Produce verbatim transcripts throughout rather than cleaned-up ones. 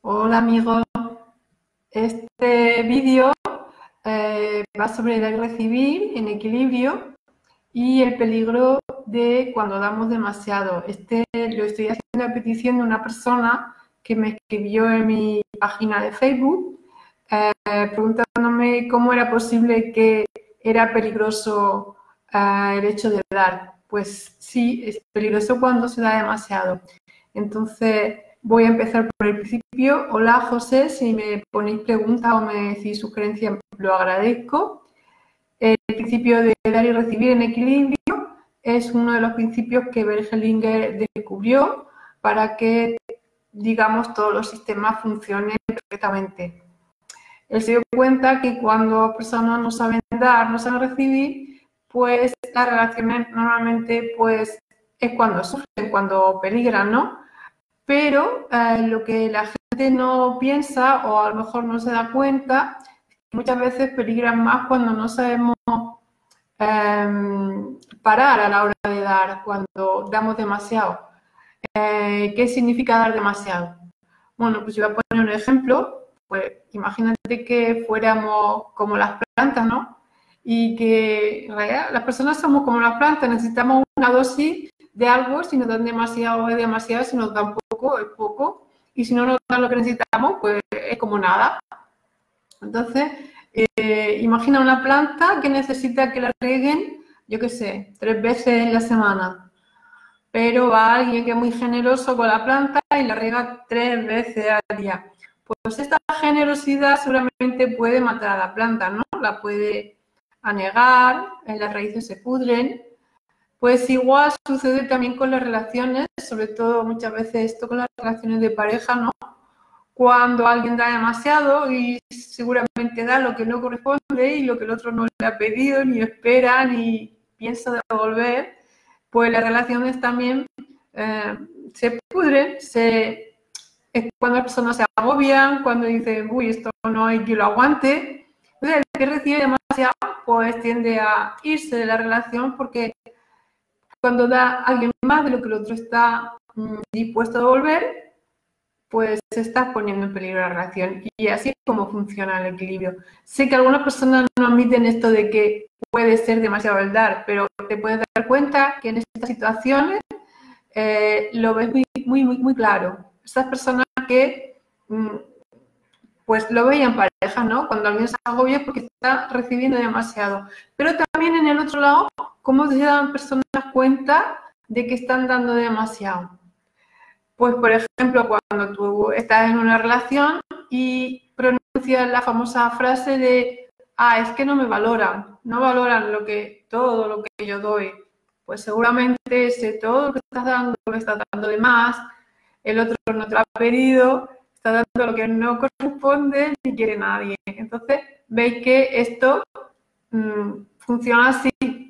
Hola amigos, este vídeo eh, va sobre dar y recibir en equilibrio y el peligro de cuando damos demasiado. Este lo estoy haciendo a petición de una persona que me escribió en mi página de Facebook eh, preguntándome cómo era posible que era peligroso eh, el hecho de dar. Pues sí, es peligroso cuando se da demasiado. Entonces, voy a empezar por el principio. Hola, José, si me ponéis preguntas o me decís sugerencias, lo agradezco. El principio de dar y recibir en equilibrio es uno de los principios que Bergelinger descubrió para que, digamos, todos los sistemas funcionen perfectamente. Él se dio cuenta que cuando personas no saben dar, no saben recibir, pues las relaciones normalmente pues, es cuando sufren, cuando peligran, ¿no? Pero eh, lo que la gente no piensa o a lo mejor no se da cuenta, muchas veces peligran más cuando no sabemos eh, parar a la hora de dar, cuando damos demasiado. Eh, ¿Qué significa dar demasiado? Bueno, pues yo voy a poner un ejemplo. Pues imagínate que fuéramos como las plantas, ¿no? Y que en realidad las personas somos como las plantas, necesitamos una dosis de algo, si nos dan demasiado es demasiado, si nos dan poco es poco, y si no nos dan lo que necesitamos, pues es como nada. Entonces, eh, imagina una planta que necesita que la rieguen, yo qué sé, tres veces en la semana, pero va alguien que es muy generoso con la planta y la riega tres veces al día. Pues esta generosidad seguramente puede matar a la planta, ¿no? La puede anegar, las raíces se pudren. Pues igual sucede también con las relaciones, sobre todo muchas veces esto con las relaciones de pareja, ¿no? Cuando alguien da demasiado y seguramente da lo que no corresponde y lo que el otro no le ha pedido, ni espera, ni piensa devolver, pues las relaciones también eh, se pudren, se, es cuando las personas se agobian, cuando dicen, uy, esto no hay quien lo aguante. Entonces, el que recibe demasiado, pues tiende a irse de la relación porque cuando da alguien más de lo que el otro está mm, dispuesto a devolver, pues se está poniendo en peligro la relación. Y así es como funciona el equilibrio. Sé que algunas personas no admiten esto de que puede ser demasiado el dar, pero te puedes dar cuenta que en estas situaciones eh, lo ves muy, muy, muy, muy claro. Estas personas que mm, pues lo veían pareja, ¿no? Cuando alguien se agobia es porque está recibiendo demasiado. Pero también en el otro lado, cómo se dan personas cuenta de que están dando demasiado. Pues, por ejemplo, cuando tú estás en una relación y pronuncias la famosa frase de ah, es que no me valoran, no valoran lo que, todo lo que yo doy. Pues seguramente ese todo lo que estás dando, lo estás dando de más, el otro no te lo ha pedido, está dando lo que no corresponde ni quiere nadie. Entonces, veis que esto mmm, funciona así.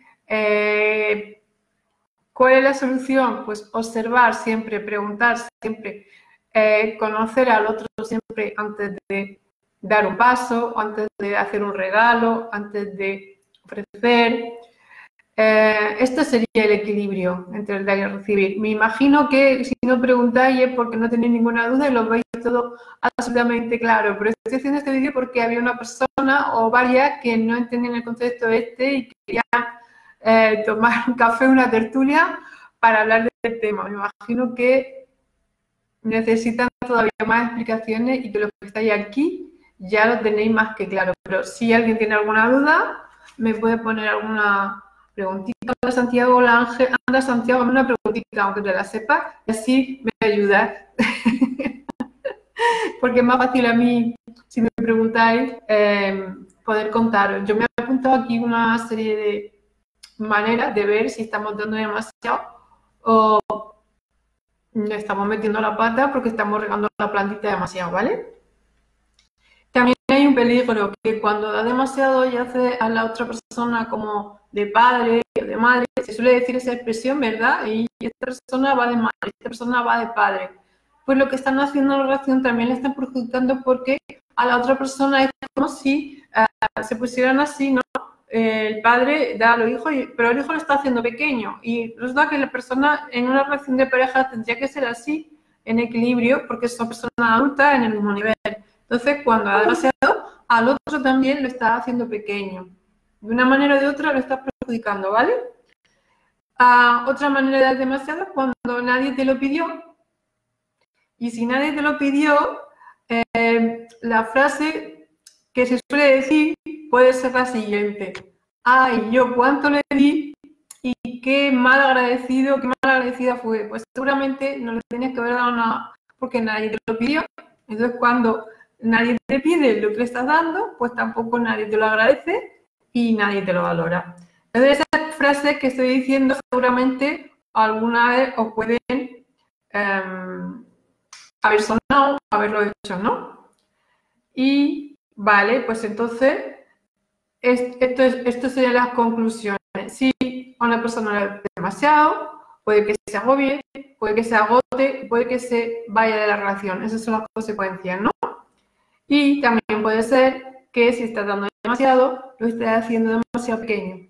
Eh, ¿Cuál es la solución? Pues observar siempre, preguntar siempre, eh, conocer al otro siempre antes de dar un paso, antes de hacer un regalo, antes de ofrecer. Eh, este sería el equilibrio entre el dar y el recibir. Me imagino que si no preguntáis es porque no tenéis ninguna duda y lo veis todo absolutamente claro. Pero estoy haciendo este vídeo porque había una persona o varias que no entendían el concepto este y querían eh, tomar un café, una tertulia para hablar del tema. Me imagino que necesitan todavía más explicaciones y que los que estáis aquí ya lo tenéis más que claro. Pero si alguien tiene alguna duda, me puede poner alguna preguntita. Anda Santiago, la Ángel, anda Santiago, una preguntita, aunque te la sepas, y así me ayudas. Porque es más fácil a mí, si me preguntáis, eh, poder contaros. Yo me he apuntado aquí una serie de maneras de ver si estamos dando demasiado o estamos metiendo la pata porque estamos regando la plantita demasiado, ¿vale? También hay un peligro que cuando da demasiado y hace a la otra persona como de padre o de madre, se suele decir esa expresión, ¿verdad? Y esta persona va de madre, esta persona va de padre. Pues lo que están haciendo en la relación también le están perjudicando porque a la otra persona es como si uh, se pusieran así, ¿no? El padre da a los hijos, pero el hijo lo está haciendo pequeño y resulta que la persona en una relación de pareja tendría que ser así. en equilibrio porque son personas adultas en el mismo nivel. Entonces, cuando da demasiado, al otro también lo está haciendo pequeño. De una manera o de otra lo estás perjudicando, ¿vale? Ah, otra manera de dar demasiado es cuando nadie te lo pidió. Y si nadie te lo pidió, eh, la frase que se suele decir puede ser la siguiente. Ay, yo cuánto le di y qué mal agradecido, qué mal agradecida fue. Pues seguramente no le tenías que haber dado nada porque nadie te lo pidió. Entonces, cuando nadie te pide lo que le estás dando, pues tampoco nadie te lo agradece y nadie te lo valora. Entonces, esas frases que estoy diciendo seguramente alguna vez os pueden eh, haber sonado, haberlo hecho, ¿no? Y, vale, pues entonces, esto, es, esto serían las conclusiones. Si a una persona le da demasiado, puede que se agobie, puede que se agote, puede que se vaya de la relación. Esas son las consecuencias, ¿no? Y también puede ser que si estás dando demasiado, lo estés haciendo demasiado pequeño.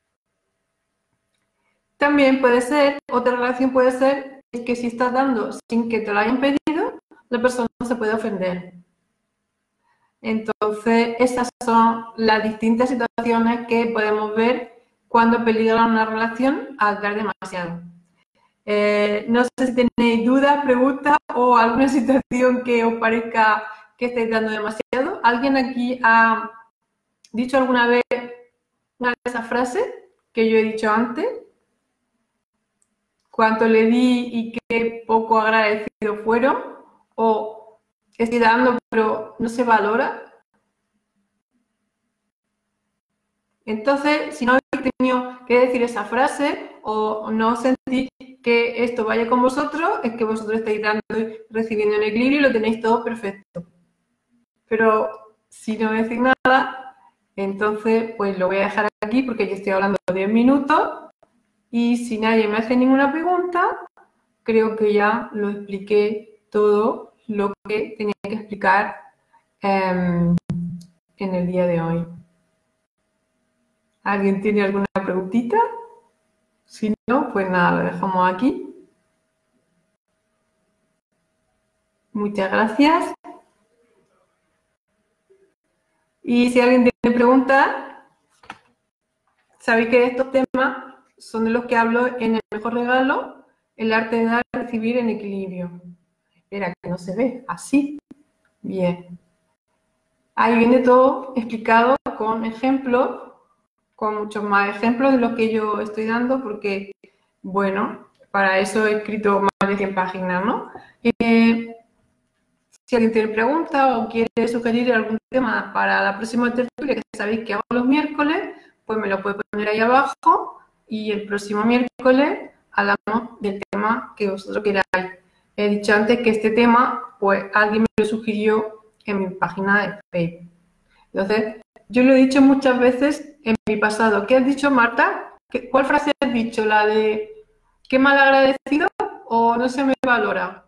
También puede ser, otra relación puede ser que si estás dando sin que te lo hayan pedido, la persona se puede ofender. Entonces, esas son las distintas situaciones que podemos ver cuando peligra una relación al dar demasiado. Eh, no sé si tenéis dudas, preguntas o alguna situación que os parezca que estáis dando demasiado. ¿Alguien aquí ha dicho alguna vez una de esas frases que yo he dicho antes? ¿Cuánto le di y qué poco agradecido fueron? ¿O estoy dando pero no se valora? Entonces, si no habéis tenido que decir esa frase o no sentís que esto vaya con vosotros, es que vosotros estáis dando y recibiendo en equilibrio y lo tenéis todo perfecto. Pero si no decís nada, entonces pues lo voy a dejar aquí porque yo estoy hablando diez minutos y si nadie me hace ninguna pregunta, creo que ya lo expliqué todo lo que tenía que explicar eh, en el día de hoy. ¿Alguien tiene alguna preguntita? Si no, pues nada, lo dejamos aquí. Muchas gracias. Y si alguien tiene preguntas, sabéis que estos temas son de los que hablo en El Mejor Regalo, el arte de dar y recibir en equilibrio. Espera, que no se ve. Así. Bien. Ahí viene todo explicado con ejemplos, con muchos más ejemplos de los que yo estoy dando, porque, bueno, para eso he escrito más de cien páginas, ¿no? Eh, si alguien tiene preguntas o quiere sugerir algún tema para la próxima tertulia, que sabéis que hago los miércoles, pues me lo puede poner ahí abajo y el próximo miércoles hablamos del tema que vosotros queráis. He dicho antes que este tema, pues alguien me lo sugirió en mi página de Facebook. Entonces, yo lo he dicho muchas veces en mi pasado. ¿Qué has dicho, Marta? ¿Cuál frase has dicho? ¿La de qué mal agradecido o no se me valora?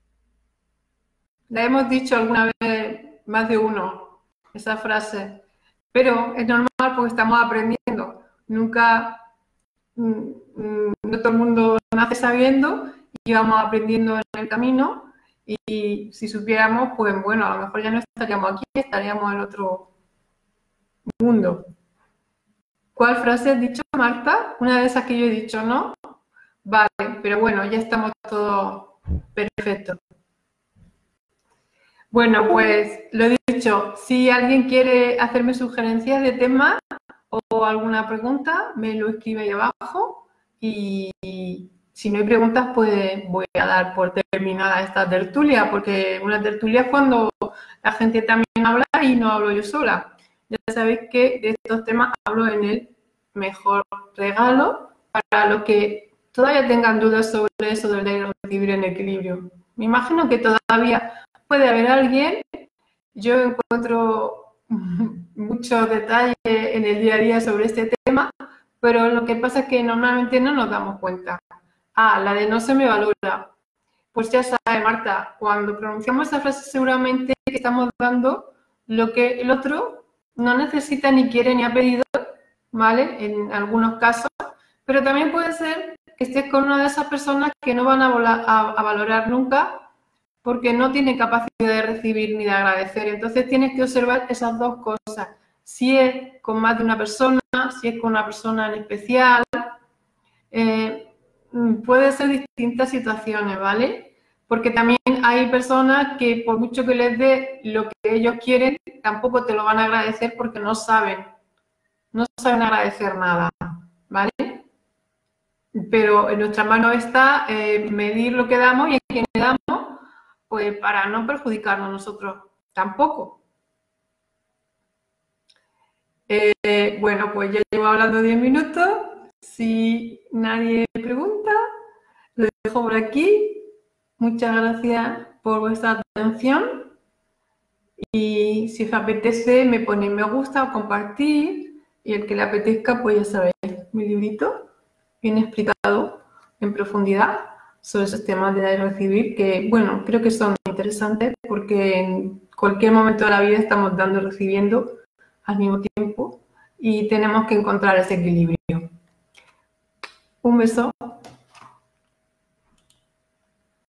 La hemos dicho alguna vez, más de uno, esa frase. Pero es normal porque estamos aprendiendo. Nunca, no todo el mundo nace sabiendo y vamos aprendiendo en el camino. Y si supiéramos, pues bueno, a lo mejor ya no estaríamos aquí, estaríamos en otro mundo. ¿Cuál frase has dicho, Marta? Una de esas que yo he dicho, ¿no? Vale, pero bueno, ya estamos todos perfectos. Bueno, pues lo he dicho, si alguien quiere hacerme sugerencias de temas o alguna pregunta, me lo escribe ahí abajo y si no hay preguntas, pues voy a dar por terminada esta tertulia, porque una tertulia es cuando la gente también habla y no hablo yo sola. Ya sabéis que de estos temas hablo en El Mejor Regalo para los que todavía tengan dudas sobre eso del dar y recibir en equilibrio. Me imagino que todavía puede haber alguien. Yo encuentro muchos detalles en el día a día sobre este tema, pero lo que pasa es que normalmente no nos damos cuenta. Ah, la de no se me valora. Pues ya sabe, Marta, cuando pronunciamos esa frase seguramente que estamos dando lo que el otro no necesita, ni quiere, ni ha pedido, ¿vale? En algunos casos. Pero también puede ser que estés con una de esas personas que no van a, volar, a, a valorar nunca porque no tiene capacidad de recibir ni de agradecer. Entonces tienes que observar esas dos cosas. Si es con más de una persona, si es con una persona en especial, eh, puede ser distintas situaciones, ¿vale? Porque también hay personas que por mucho que les dé lo que ellos quieren, tampoco te lo van a agradecer porque no saben, no saben agradecer nada, ¿vale? Pero en nuestra mano está eh, medir lo que damos y a quién le damos, pues para no perjudicarnos nosotros tampoco. Eh, bueno, pues ya llevo hablando diez minutos. Si nadie pregunta, lo dejo por aquí. Muchas gracias por vuestra atención. Y si os apetece, me ponéis me gusta o compartir. Y el que le apetezca, pues ya sabéis, mi librito bien explicado en profundidad sobre esos temas de dar y recibir, que, bueno, creo que son interesantes porque en cualquier momento de la vida estamos dando y recibiendo al mismo tiempo y tenemos que encontrar ese equilibrio. Un beso.